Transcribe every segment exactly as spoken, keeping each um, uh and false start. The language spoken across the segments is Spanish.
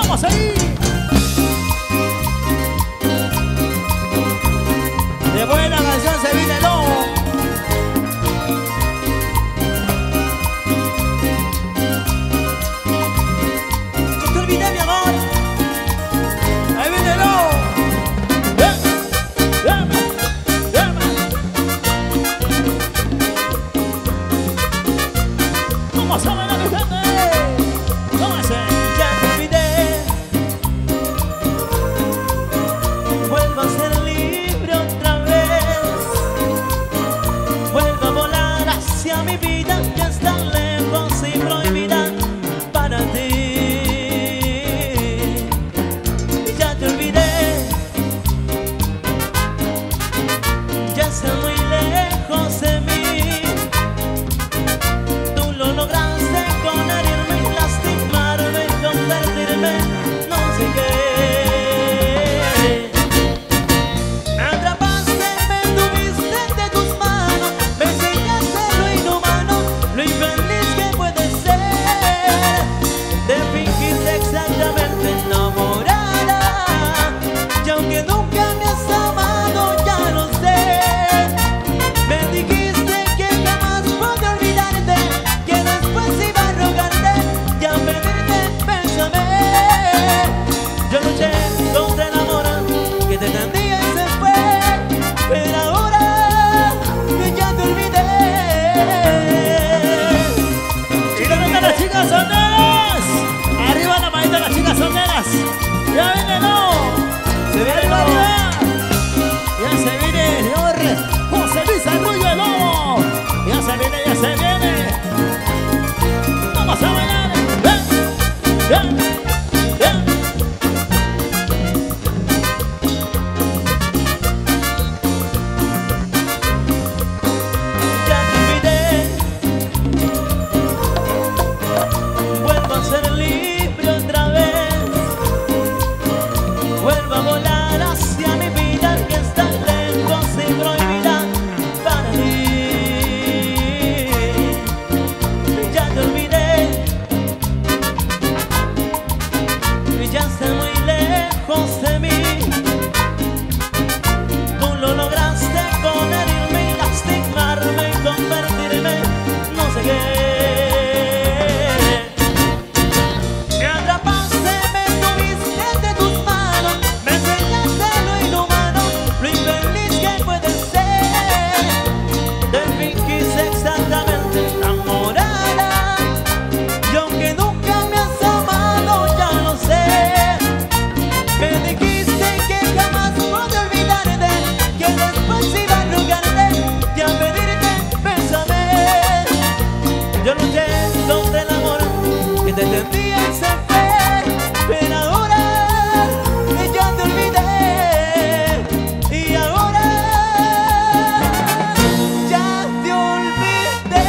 Vamos ahí. De buena canción se viene el lobo. No te olvides, mi amor. Ahí viene el lobo. Vamos a bailar, mi gente. ¿Cómo es? Ya te olvidé. Vuelvo a ser libre otra vez. Vuelvo a volar hacia mi vida que está lejos y prohibida para ti. Ya te olvidé. Ya está muy lejos de mí. Ya viene, no, se viene, no. Ya se viene, señor José Luis Arroyo el Lobo. Ya se viene, ya se viene. Vamos a bailar. Ven, ven, ven. Ya te olvidé. Vuelvo a ser libre otra vez. Vuelvo a volar hacia mi vida que está lejos y prohibida para mí. Ya te olvidé. Ya está muy lejos de mí. Tú lo lograste con herirme y lastimarme y convertirme no sé qué. Yo luché contra el amor que te tendría y se fue, pero ahora ya te olvidé. Y ahora ya te olvidé.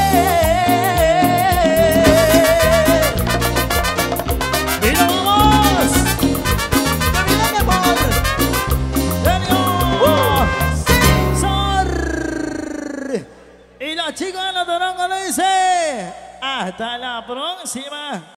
¡Y nos vamos! ¡Te olvidé, mi amor! ¡Genio! ¡César! Y la chica de la Toronga le dice: hasta la próxima.